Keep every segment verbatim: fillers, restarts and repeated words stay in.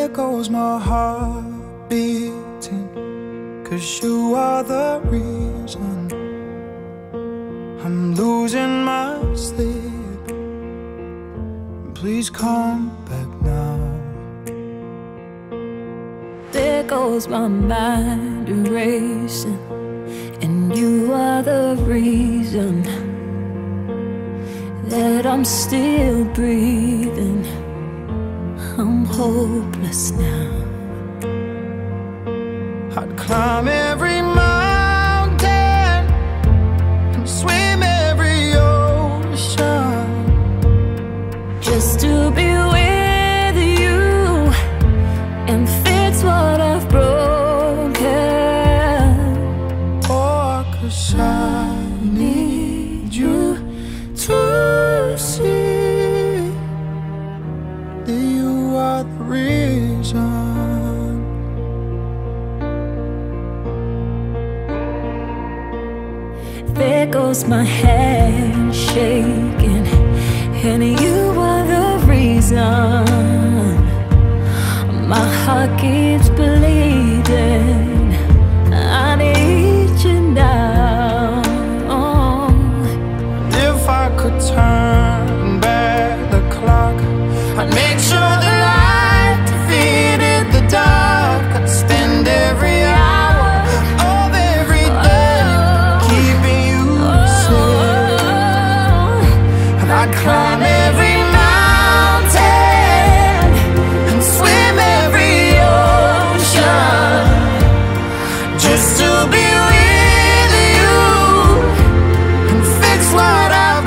There goes my heart beating, 'cause you are the reason I'm losing my sleep. Please come back now. There goes my mind racing, and you are the reason that I'm still breathing. I'm hopeless now. I'd climb every mountain and swim every ocean just to be with you and fix what I've broken. Oh, 'cause I need you to see that you are the reason. There goes my hand shaking, and you are the reason my heart keeps bleeding. I need you now. If I could turn back the clock, I'd make sure the light defeated the dark. I'd spend every hour of every day keeping you safe. And I'd climb every mountain and swim every ocean just to be with you and fix what I've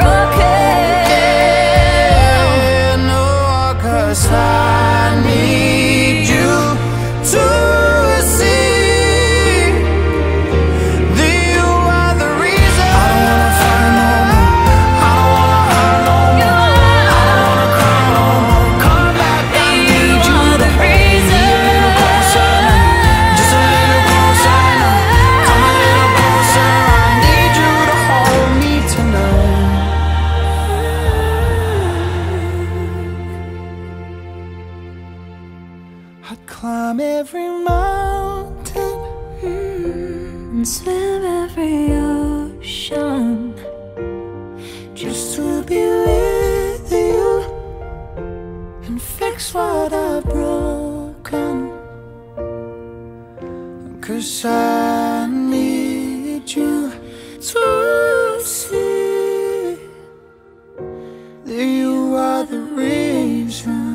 broken. Oh, 'cause I need you to see that you are the reason. I don't wanna fight no more. I don't wanna hurt no more. I don't wanna cry no more. Come back, I need you to hold me a little closer now. Just a little closer now. Come a little closer. I need you to hold me tonight. I'd climb every mountain And swim every ocean just to be with you and fix what I've broken. 'Cause I need you to see that you are the reason.